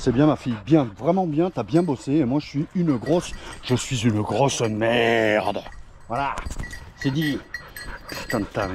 C'est bien ma fille, bien, vraiment bien, t'as bien bossé. Et moi je suis une grosse merde. Voilà, c'est dit. Putain de ta